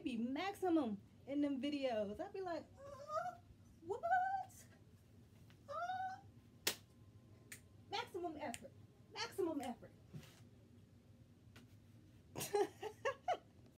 be maximum in them videos. I'd be like, what? Maximum effort. Maximum effort.